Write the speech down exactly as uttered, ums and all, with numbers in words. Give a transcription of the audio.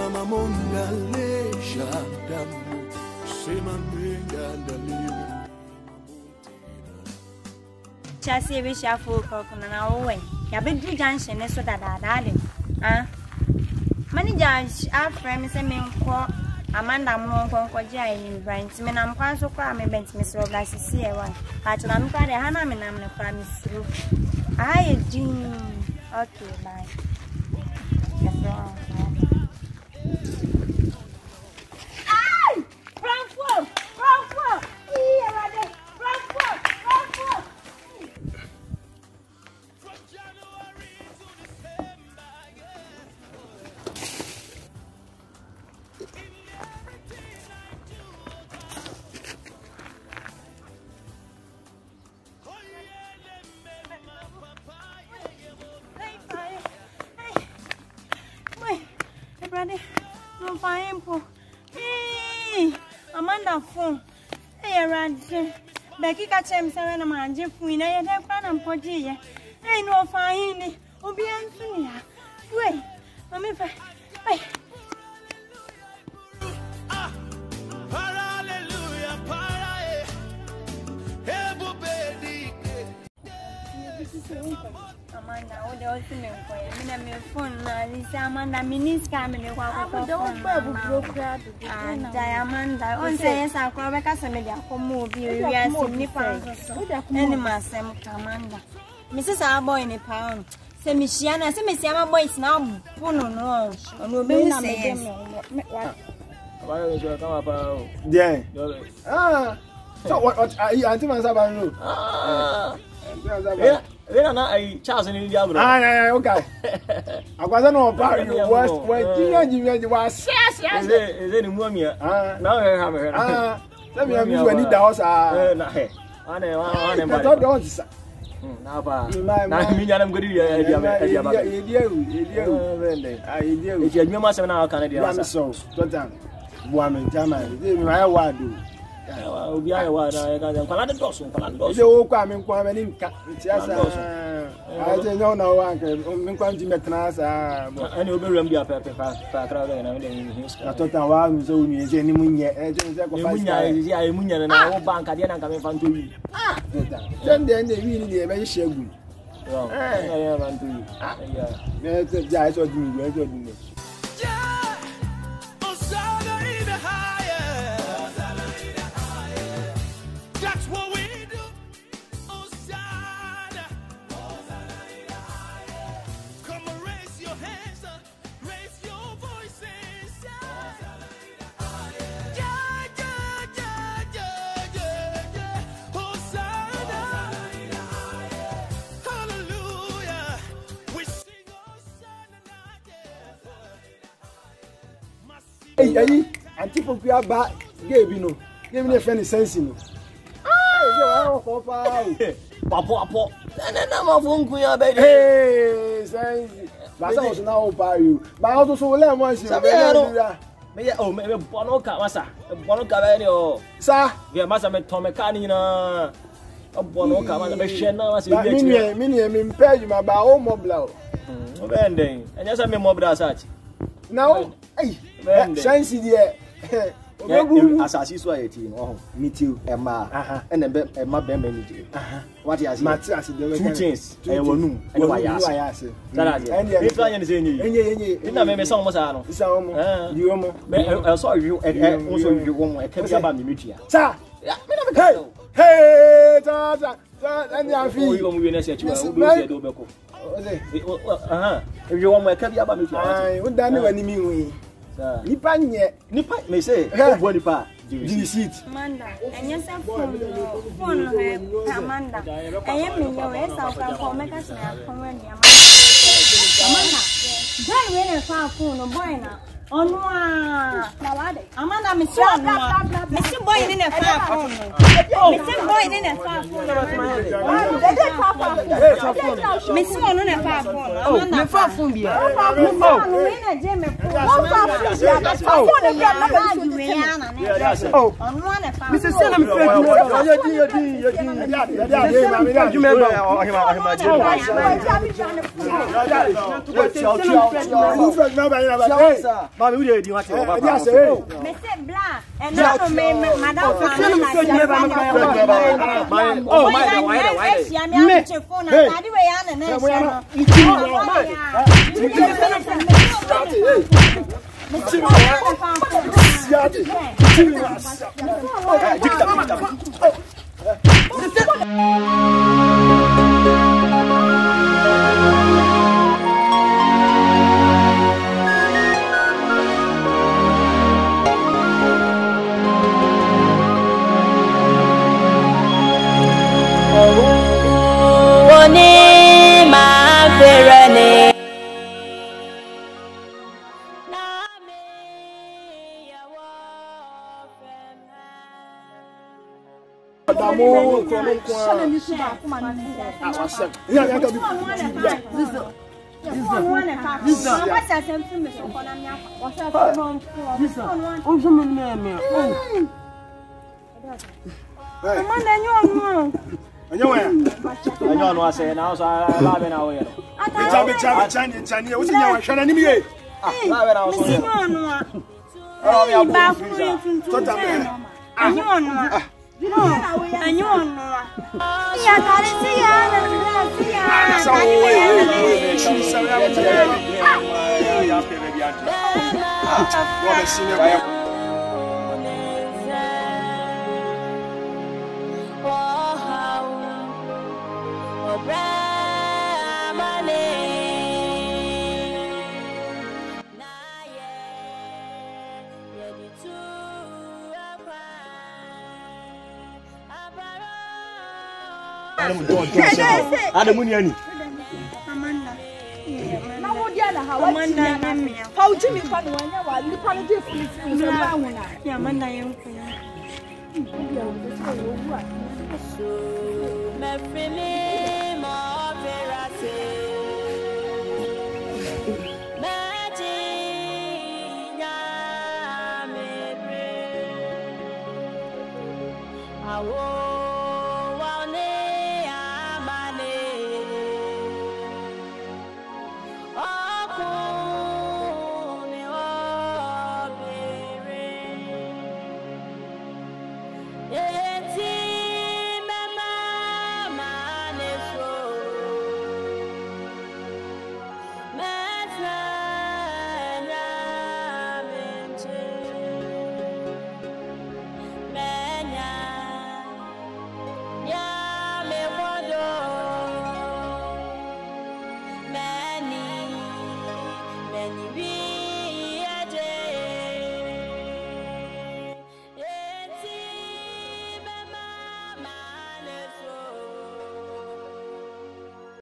mamonga leja damu sema menga ndalimu chasi be shafu ko kuna na owen ya be du junction ne so dada dada ah manager a friend say me nko Amanda mo nko nko je ayi brand me nam kwa so kwa me bent me so glass si e wan ha tuna me kwa de ha na me nam ne kwa me suru aye din okay bye ay Frankfurt Frankfurt iya wade Frankfurt Frankfurt Brother, no fine po. Eh, Amanda phone. Eh, Randy. Becky catch him seven a man, Jeff Win. I had a plan and Podia. I know fine. Obi Anthony. Wait, Mammy. Hey. Hallelujah, para. Hebo baby. Amanda, what the ultimate for you? I'm your phone. Lisa, Amanda, Miniska, and the Wako. Don't broke and Diamanda. On says, I'll call back as a media for movie. We are Nippon. Animals, Sam Amanda. Missus Arboy in a pound. Say, Michiana, say, Miss Yama boys now. Puno, no, no, no, no, yeah. Ah, so what are you? Auntie Mansaba? Ah, yeah. Then I Charles in India. Ah, okay. I wasn't on part you was when you was yes, yes. Is it in Mumia? Ah, now I have her. Ah, let me have you any doubts. Ah, I don't say. Now, I mean, I'm good. If you must have now Canadian, so woman, German, I want to. Obi aye wa na ga nkwala de doso nkwala doso se o kwa me nkwa me ni nka ntiasa a je nyo na wa nke me nkwa nji metna sa ani oberam bia pepe pa pa kra ga na de ni hiska atota wa mi so ni je ni munye e je se ko fa munya e aye munya na wo banka de na nka me fa nto wi ah den de ne wi ni de be shegu yo eh ya ban to wi ah ya me te ja so di mi we so di mi Hey, hey, auntie Popia ba gave you no. Give me a funny sense, no. Ah, so I Papa, papa. Na na ma fun ku ya be. Hey, sense. Ba sa was now by you. Ba also so le mo si. Me ya oh me bono ka masa. Bono ka be ni o. Sa, we masa me to me ka ni na. Bono ka masa be hwe na masa bi. Me ni me ni me pay you ma ba o mobla o. O be ndeng. Enya sa me mobla search. Now, hey, sense there. Asasi so ayeti no meet you Emma and then Emma be manager. What you say? Two things. I wonu. I know why you say. And you plan say ni. Enye enye. Na me me son mo sa no. Isa mo. You mo. Me I saw you also you won e ka bia ba me metua. Sa. Me na me ka. Hey, ta ta. And you feel you mo we na se chiwa. We do say do be ko. Aha. If you want my ka bia ba metua. Ai, we dan wani mi wi. Nipa nye nipa me say go nipa di seat Amanda enye se phone phone he Amanda enye me yo e sa ka ko me ka se akon we ni Amanda dai we na fa phone boy na onu a na wade Amanda me say onu a me say boy ni na fa phone me say boy ni na fa phone me say onu na fa phone Amanda me fa phone bia me phone we na je me phone phone phone Oh, Mister Sena, Mister Sena, you did, you did, you did. You remember? Oh, him, him, Mommy, we did you want to? Yes, sir. Mister Black, and now Madame. Oh, my, why, why? You know, and you know, yeah, that is the Ada muniani. Amanda. Na wo dia na ha wa Amanda na me. How do me fa no anya wa ni pa no dey free free so ba wona. Ya Amanda yen ko. Me free me